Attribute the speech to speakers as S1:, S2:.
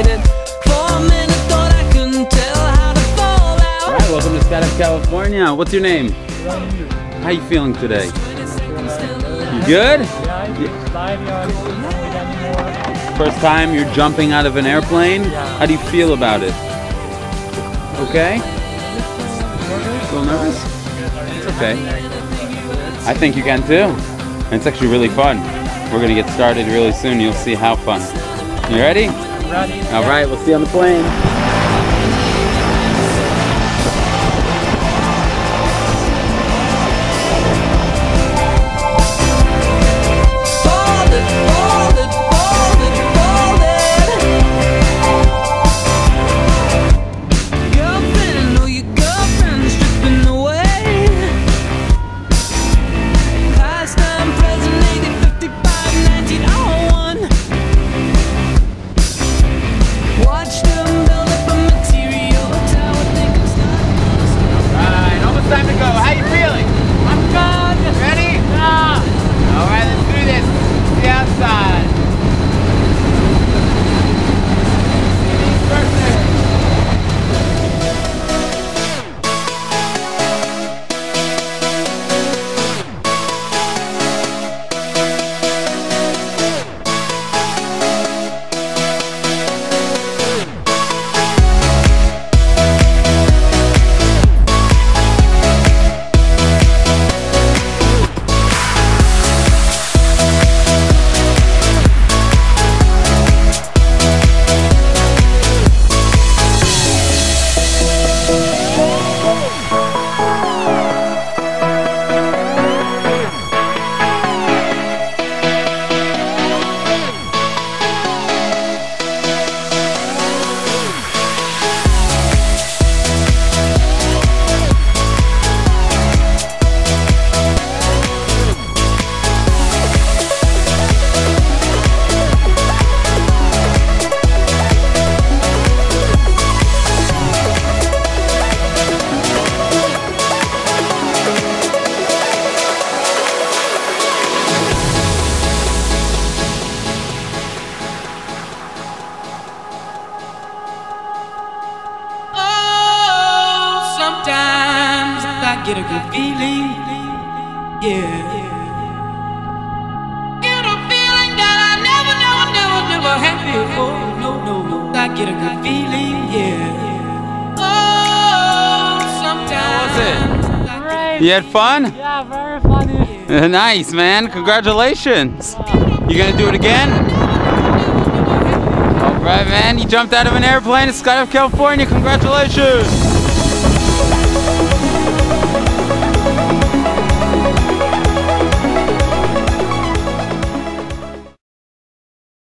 S1: waited for a minute, thought I couldn't tell how to fall out.
S2: All right, welcome to Skydive California. What's your name?
S3: Rongyu.
S2: How you feeling today? You good? First time you're jumping out of an airplane?
S3: Yeah.
S2: How do you feel about it? Okay? A little nervous? It's okay. I think you can too. And it's actually really fun. We're gonna get started really soon. You'll see how fun. You ready?
S3: Ready.
S2: All right, we'll see you on the plane.
S4: Time to go. How you feeling? I'm good. Ready? Yeah. All right, let's do this. The outside.
S1: Sometimes I get a good feeling, yeah. Get a feeling that I never had before. No. I get a good feeling, yeah. Oh, sometimes.
S2: How was it? You had fun?
S3: Yeah, very funny.
S2: Nice, man. Congratulations. You gonna do it again? All right, man. You jumped out of an airplane at Skydive California. Congratulations.